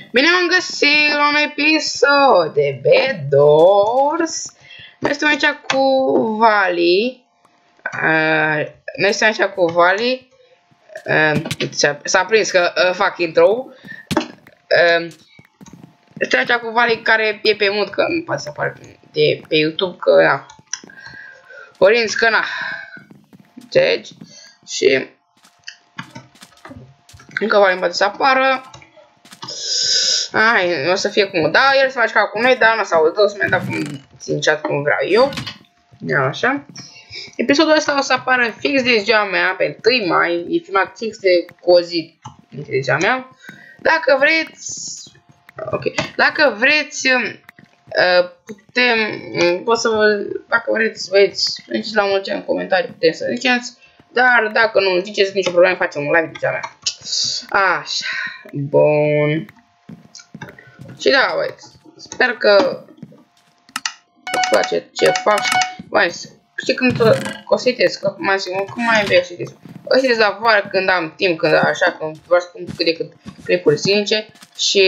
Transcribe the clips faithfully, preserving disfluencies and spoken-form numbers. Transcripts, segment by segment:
Bine m-am găsit la un episod de Bedwars. Noi suntem aici cu Vali. Uh, noi suntem aici cu Vali. Uh, S-a prins că uh, fac intro. Uh, suntem aici cu Vali care e pe mut, că nu poate să apară de pe YouTube, că na. Orinț, că na. Înțelegi? Și încă Vali îmi poate să apară. Ai, o să fie cum, da, el se face ca cu noi, dar nu o să audă, o să mi-a dat cum țin chat cum vreau eu. Ia așa. Episodul ăsta o să apară fix de ziua mea, pe întâi mai, e filmat fix de cu o zi de ziua mea. Dacă vreți, ok, dacă vreți, putem, pot să vă, dacă vreți, vreți, ziceți la mulți în comentarii, putem să ziceți, dar dacă nu ziceți nicio problemă, facem un live de ziua mea. Așa, bun. Și da, băi, sper că îți place ce fac. Băi, știi când o să citesc, că mai sigur, cum mai vreau să citesc. O să citesc la vară când am timp, când așa, când vreau să pun cât de cât clipuri zilnice. Și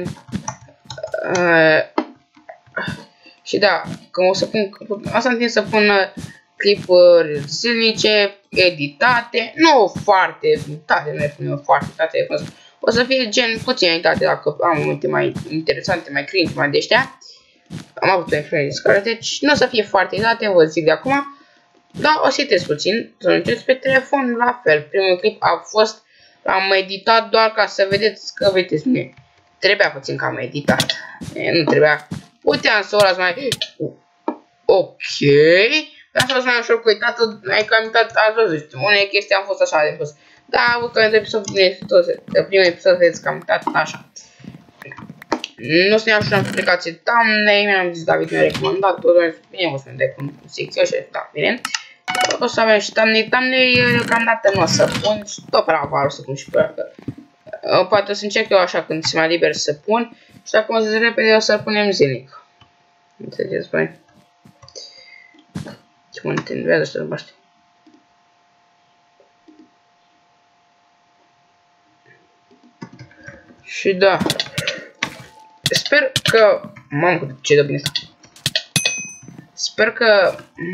uh, și da, când o să pun, asta întind să pun clipuri zilnice, editate, nu foarte editate, nu le pun foarte editate, o să fie gen puțin editate dacă am momente mai interesante, mai cringe, mai de ăștia. Am avut o influență, deci nu o să fie foarte editate, vă zic de acum. Dar o să editez puțin, să încerc pe telefon la fel. Primul clip a fost, am editat doar ca să vedeți că vedeți mine. Trebuia puțin că am editat, e, nu trebuia, puteam să o las mai, ok. Dar asta o să mai ușor cu editatul, adică am uitat, ați văzut, unele chestii am fost așa de pus. Da, am avut că în episodul de primul episod vedeți că am uitat așa. Nu să ne iau și în aplicație thumbnail, mi-am zis David mi-a recomandat, tot bine o să ne dai cum zic eu și da, bine. O să avem și thumbnail, thumbnail deocamdată nu o să pun și tot pe la vară o să pun și pe ăla. Poate o să încerc eu așa când se mai liber să pun și dacă mă zic repede o să-l punem zilnic. Înțelegeți, băi? Ce mă întind, vezi ăștia baște. Și da, sper că, mamă, ce dă bine asta. Sper că,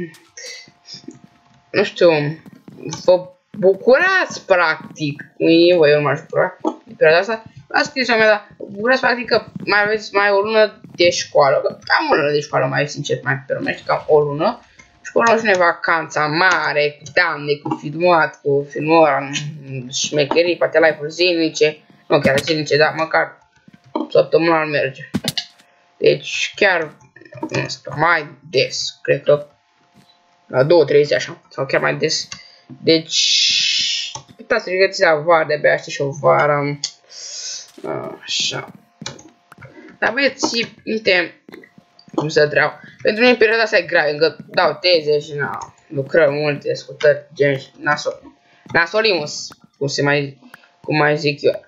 nu știu, vă bucurați practic, mâine voi eu nu m-aș bucura de perioada asta. La scrisoarea mea, dar bucurați practic că mai aveți mai o lună de școală, că am o lună de școală mai sincer, mai pe românește, cam o lună. Și până la urmă vacanța mare, cu doamne, cu filmat, cu filmora, șmecherii, poate live-uri zilnice. Nu chiar zilnice, dar măcar săptămânal merge. Deci chiar nu știu, mai des, cred că la două trei zi așa, sau chiar mai des. Deci uitați să regătiți la vară, de-abia aștept și o vară. Așa. Dar băieți, uite cum să treau. Pentru mine perioada asta e grea, încă dau teze și na, lucrăm multe scutări, gen și nasol. Nasolimus, cum se mai, cum mai zic eu.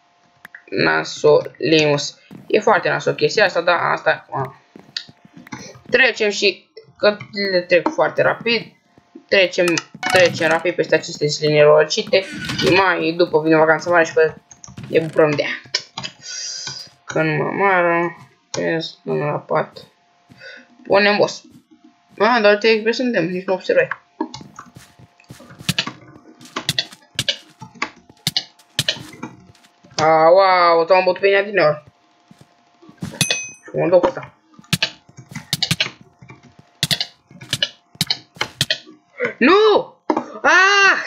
Nasolimus. E foarte nasol chestia asta, dar asta a. Trecem și că le trec foarte rapid. Trecem, trecem rapid peste aceste zile nerocite. Mai după vine vacanța mare și că ne bucurăm de ea. Că nu mă mară. Pes, nu la pat. Punem boss. Ah, doar te express suntem, nici nu observai. Ah, wow, t-am bătut pe ea din ori. Și mă duc cu ăsta. Nu! Ah!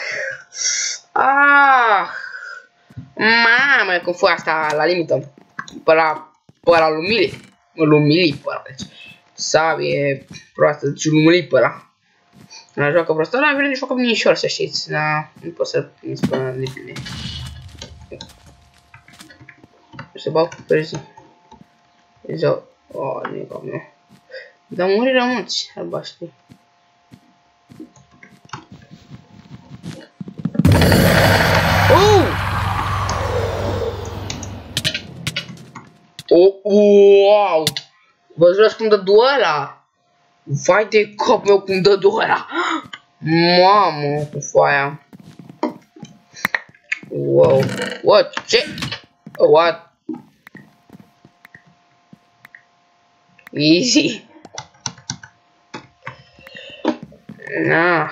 Ah! Mamă, cum foi asta la limită. Pe la, pe la lumili. Mă lumili pe ăla, deci. Sabie proastă, deci lumili pe ăla. La joacă proastă, ăla vine joacă minișor, să știți. Dar nu pot să prins până de bine. Se bag cu perzi. Zău. Oh, nu e ca meu. Dar muri rămânți, albaștri. Oh! Oh, wow! Vă jurați cum dă ăla? Vai de cap meu cum dă ăla! Mamă, cu foaia! Wow! What? Ce? What? Easy. Na.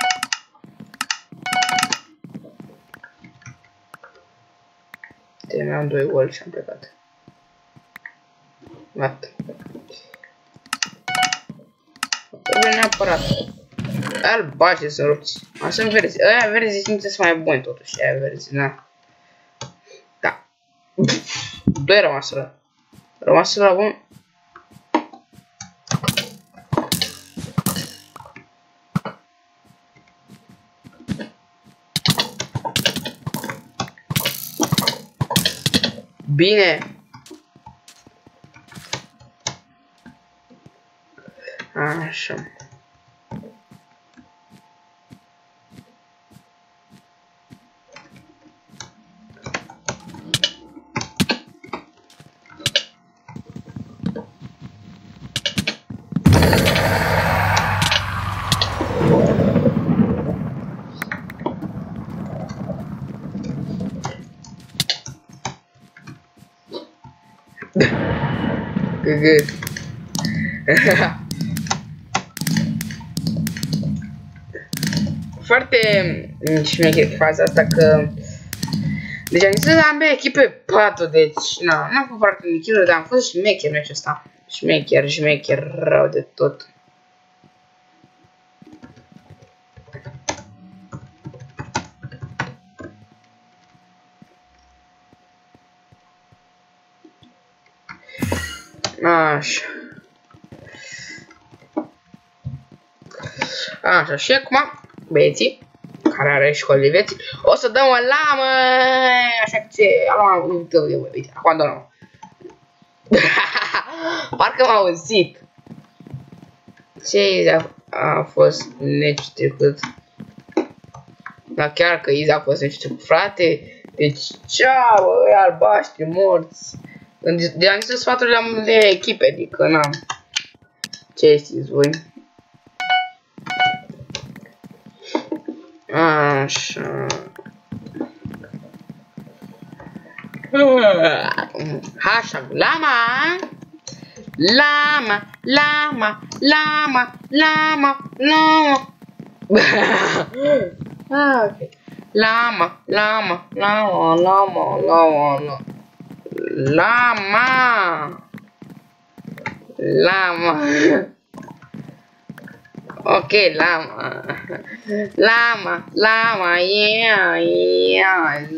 Terminam doi gol și am plecat. Gata. Trebuie neapărat. Albaștri să rupți. Așa în verzi. Aia verzi simte să mai buni totuși. Aia verzi, na. Da. Doi rămaseră. Rămaseră bun. Bine. Așa. Good. Foarte șmecher faza asta că deci am zis ambele echipe patru, deci na, n-am fost foarte michilor, dar am fost șmecher meciul ăsta. Șmecher, șmecher, rău de tot. Așa. Așa, și acum, băieții, care are școli de vieții, o să dăm o lamă, așa că ce, lamă, uite, uite, uite, acum dăm lamă. Parcă m-a auzit. Ce a, a fost neci trecut. Dar chiar că Iza a fost neci trecut, frate, deci ceau, bă, albaștri, morți. De am zis sfaturile de echipe, adică n-am. Ce știți voi? Așa. Hashtag lama. Lama, lama, lama, lama, lama. Okay. Lama, lama, lama, lama, lama, lama. Lama. Lama. Ok, lama. Lama, lama, yeah, yeah.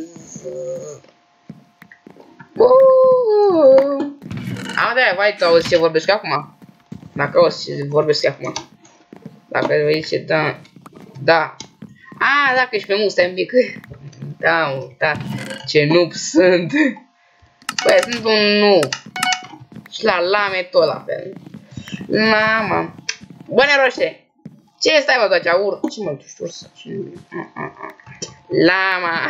Uh. Am de vai, tu auzi ce vorbesc acum? Dacă auzi ce vorbesc acum. Dacă vei ce da. Da. Ah, dacă ești pe mult, stai un pic. Da, da. Ce noob sunt. Băi, sunt un noob. Și la lame tot la fel. Mama. Bă, neroște. Ce stai, mă, doacea? Ur... Ce mă, tu știu să... Lama.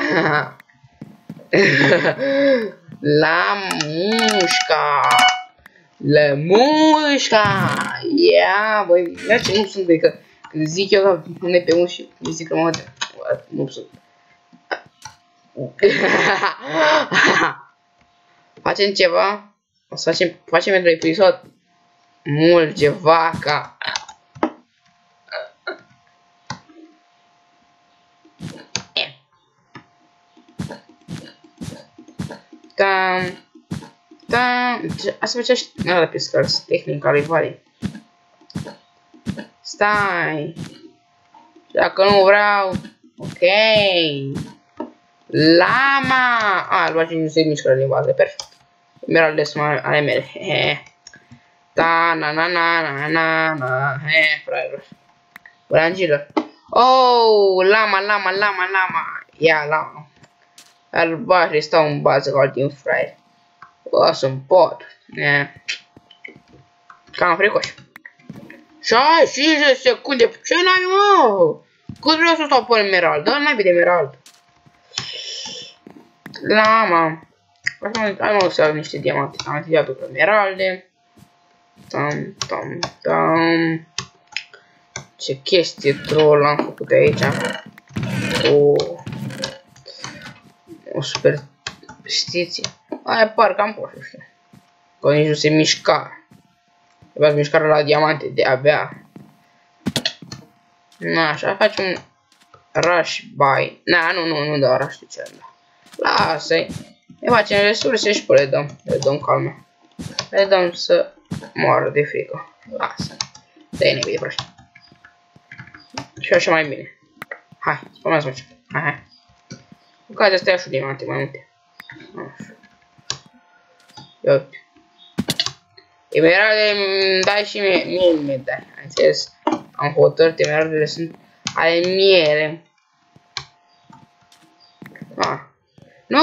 La mușca. La mușca. Ia, băi, ia ce nu sunt, băi, că când zic eu că pune pe un și zic că mă de... Nu sunt. Facem ceva? O să facem, facem pentru episod. Mulge vaca. Tam, tam, asta făcea și nada pe scări, tehnica rivalii. Stai. Dacă nu vreau, ok. Lama. A, îl nu se mișcă rivalii, perfect. Emeralde sunt ale mele, hehe. Ta, na, na, na, na, na, na, he, fraierul. Brangilor. Oh, lama, lama, lama, lama. Ia, lama. Albaștri stau în bază ca din fraier. O, sunt pot. Yeah. Cam fricoși. șaizeci de secunde. Ce n-ai, mă? Cât vreau să stau pe emerald? Dă n-ai de emerald. Lama. Hai mă să am niște diamante. Am activat pe emeralde. Tam, tam, tam. Ce chestie troll am făcut aici. Oh. O superstiție. Aia parcă am fost, știu. Că nici nu se mișca. Trebuie mișcarea la diamante de-abia. Na, așa, facem rush buy. Na, nu, nu, nu dau rush de ce da. Lasă-i. Ne facem resurse și le dăm. Le dăm calme. Le dăm să moară de frică. Lasă. Dă-i nebii de proști. Și așa mai bine. Hai, spămează-mă ce. Hai, hai. Cu care astea și diamante mai multe. Așa. Ia uite. Emeralde îmi dai și mie, mie mi dai. Ai înțeles? Am hotărât, emeraldele sunt ale miele. Ah. Nu!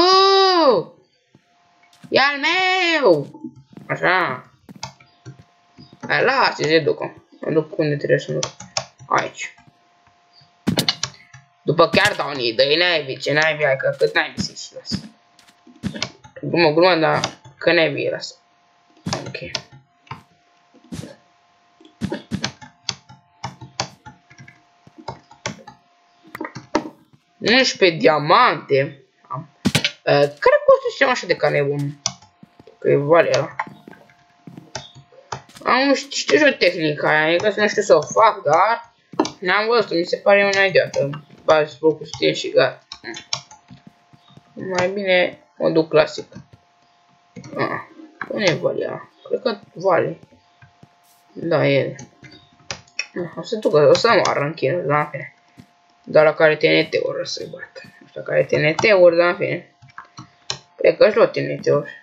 E al meu! Așa. Hai, lasă, se ducă. Mă duc unde trebuie să mă duc. Aici. După chiar dau unii idei, naibii, ce naibii ai, că cât naibii să-i și lasă. Glumă, glumă, dar că naibii lasă. Ok. unsprezece diamante. Am. Uh, care costă și așa de ca nebun? Că e vale ăla. Am știu și o tehnică aia, adică să nu știu să o fac, dar n-am văzut, mi se pare una ideată. Bazi focul stil și gata. Mai bine mă duc clasic. Ah, unde e vale ăla? Cred că vale. Da, e. O să ducă, o să moară în chină, dar în fine. Dar la care T N T-uri o să-i bat. Nu știu care T N T-uri, dar în fine. Cred că-și luat T N T-uri.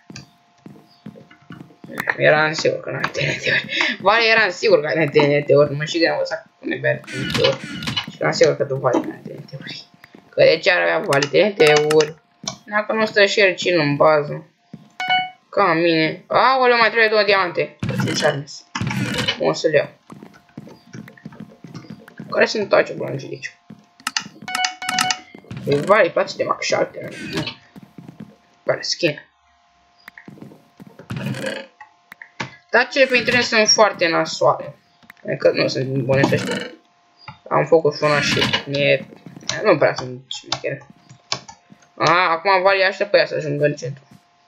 Eram sigur că n-ai T N T-uri. Vale, eram sigur că n-ai T N T-uri. Nu mă știu de am văzut cum e bea T N T-uri. Și eram sigur că tu Vale n-ai T N T-uri. Că de ce ar avea Vale T N T-uri? Dacă nu stă și el cin în bază. Ca mine. Aoleu, mai trebuie două diamante. Puțin Charles. O să le iau. Care sunt toate blanci de aici? E Vale, îi place de Max șapte. Care skin. Dar cele pe internet sunt foarte nasoale. Adică nu sunt bune să știu. Am făcut funa și mie nu prea sunt șmechere. Ah, acum Vale aștept pe ea să ajungă în centru.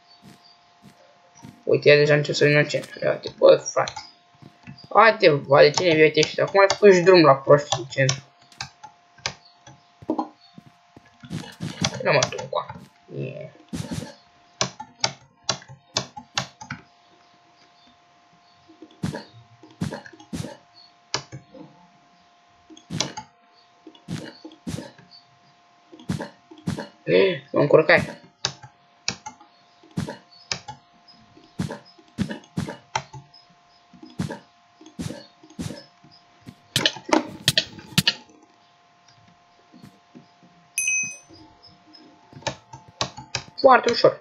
Uite, ea deja încep să vină în centru. Ia uite, bă, frate. Haide, Vale, cine vei și acum ai făcut și drum la proști în centru. Nu mă duc cu acum. Yeah. Mă încurcai. Foarte ușor.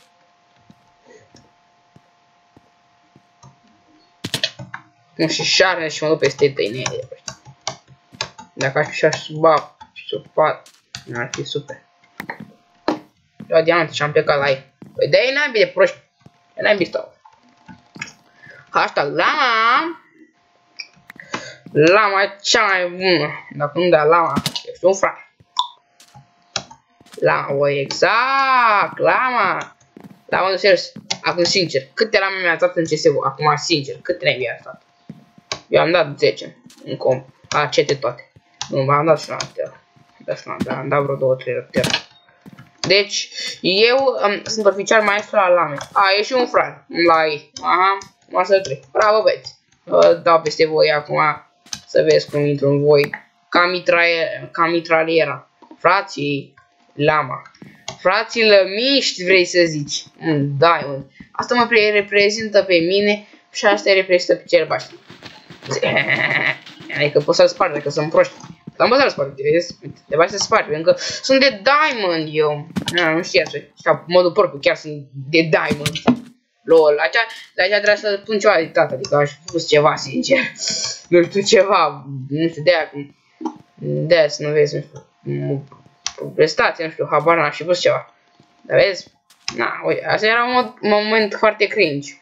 Nu și șarne și mă duc peste tăinele. Dacă aș fi și-aș suba și sub pat, n-ar fi super. Lua diamante și am plecat la ei. Păi de-aia n-ai de proști. N-ai stau. Hashtag lama. Lama cea mai bună. Dacă nu da lama, ești un frate. Lama, băi, exact. Lama. Lama, nu serios. Acum, sincer, câte lame mi-a dat în C S U? Acum, sincer, câte ne mi-a dat? Eu am dat zece. În comp. La cete toate. Nu, m-am dat și la Antera. Da, și la Antera. Am dat vreo două trei răpteri. Deci, eu um, sunt oficial maestru la lame. A, e și un frar la ei. Aha, o să trec. Bravo, băieți. Vă dau peste voi acum să vezi cum intru în voi. Ca, mitraie, ca mitraliera. Frații, lama. Frații lămiști, vrei să zici. Mm, Diamond. Asta mă reprezintă pe mine și asta îi reprezintă pe cel baști. Adică pot să-l sparg, dacă sunt proști. Am văzut să-l sparg, vezi? De bani să sparg, pentru că sunt de Diamond eu. Na, nu știa să știu, modul propriu, chiar sunt de Diamond. Lol, la aceea, la aceea trebuie să pun ceva de tată, adică aș pus ceva, sincer. Nu știu, ceva, nu știu, de-aia cum... De-aia să nu vezi, nu știu, prestație, nu știu, habar n-am și pus ceva. Dar vezi? Na, uite, asta era un moment foarte cringe.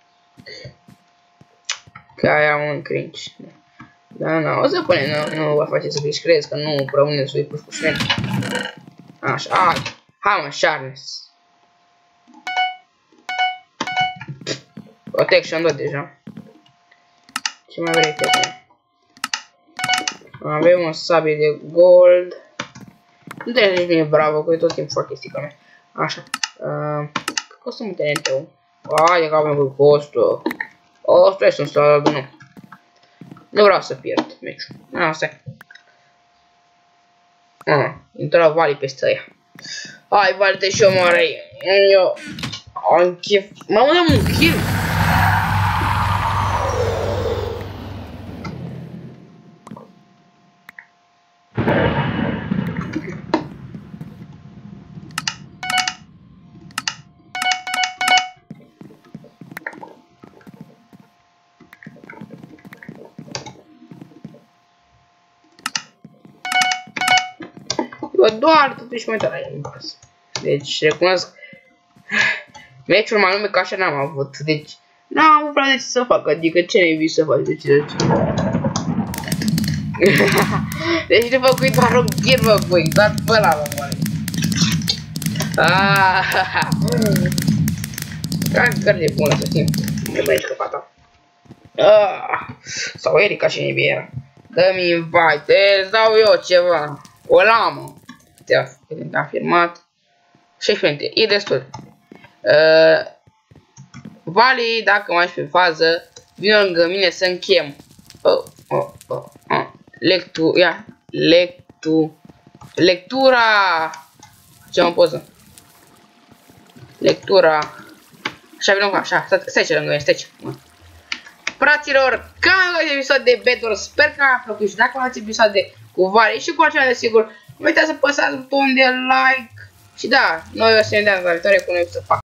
Că aia un cringe. Da, da, o să punem, nu, nu vă face să fiți crezi că nu rămâne să-i puși cu șmeni. Așa, hai, hai mă, Sharpness. Protection, da, deja. Ce mai vrei pe tine? Avem o sabie de gold. Nu te zici bine bravo, că e tot timpul fac chestii ca mea. Așa. Uh, costă mult T N T-ul. A, de capul meu cu costă. O, stai să-mi stau la nu. Nu vreau să pierd meciul. A, stai. Ah, intră Vali peste aia. Hai, Vali, te și omoară-i. Eu... Am chef... Mă, am un kill. Bă, doar totuși mă uitat în pas. Deci, recunosc, meciul mai nume că așa n-am avut. Deci, n-am avut prea de ce să fac, adică ce ne-ai vist să faci, de ce, de ce. Deci nu vă cui doar un ghir, vă cui, doar pe ăla, mă, mă. Aaaa. Care de bună să fim. Ne băiești că fata. Sau Erika și nebie era. Dă-mi invite, îți dau eu ceva. O lamă. Te-a afirmat. șaisprezece minute, e destul. Uh, Vali, dacă mai ești pe fază, vine lângă mine să închem. Uh, uh, uh, uh. Lectu, ia, lectu, lectura. Ce am poză? Lectura. Așa, vină, așa, stai ce lângă mine, stai ce. Fraților, cam un episod de Bedwars, sper că v-a plăcut și dacă v-ați episod de cu Vali și cu altceva de sigur, nu uitați să apăsați butonul de like și da, noi o să ne dăm la viitoare cu noi să fac.